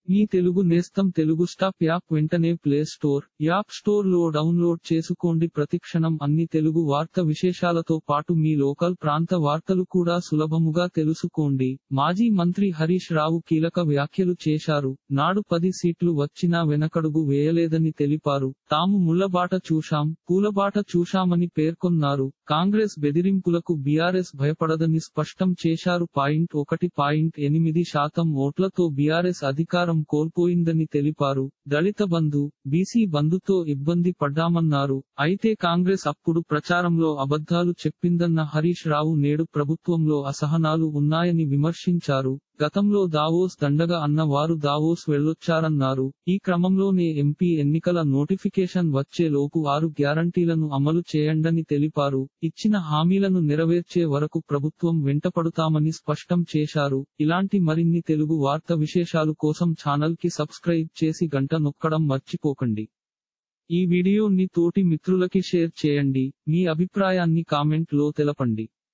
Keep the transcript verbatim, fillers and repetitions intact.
మీ తెలుగు నేస్తం Telugu stop app వెంటనే play store, app store లో డౌన్లోడ్ చేసుకోండి. ప్రతిక్షణం అన్ని తెలుగు వార్త విశేషాలతో పాటు మీ లోకల్ ప్రాంత వార్తలు కూడా సులభముగా తెలుసుకోండి. మాజీ మంత్రి హరీష్ రావు కీలక వ్యాఖ్యలు చేశారు. నాడు పది సీట్లు వచ్చినా వెనకడుగు వేయలేదని తెలిపారు. తాము ముళ్లబాట చూశాం, పూలబాట చూశామని పేర్కొన్నారు. కాంగ్రెస్ బెదిరింపులకు బీఆర్ఎస్ భయపడదని స్పష్టం చేశారు. పాయింట్ ఒకటి పాయింట్ ఎనిమిది శాతం ఓట్లతో బీఆర్ఎస్ అధికారం కోల్పోయిందని తెలిపారు. దళిత బంధు, బీసీ బంధుతో ఇబ్బంది పడ్డామన్నారు. అయితే కాంగ్రెస్ అప్పుడు ప్రచారంలో అబద్ధాలు చెప్పిందన్న హరీష్ రావు నేడు ప్రభుత్వంలో అసహనాలు ఉన్నాయని విమర్శించారు. గతంలో దావోస్ దండగ అన్న వారు దావోస్ వెళ్లొచ్చారన్నారు. ఈ క్రమంలోనే ఎంపీ ఎన్నికల నోటిఫికేషన్ వచ్చే లోపు ఆరు గ్యారంటీలను అమలు చేయండని తెలిపారు. ఇచ్చిన హామీలను నెరవేర్చే వరకు ప్రభుత్వం వెంటపడుతామని స్పష్టం చేశారు. ఇలాంటి మరిన్ని తెలుగు వార్త విశేషాలు కోసం ఛానల్ కి సబ్స్క్రైబ్ చేసి గంట నొక్కడం మర్చిపోకండి. ఈ వీడియోని తోటి మిత్రులకి షేర్ చేయండి. మీ అభిప్రాయాన్ని కామెంట్ లో తెలపండి.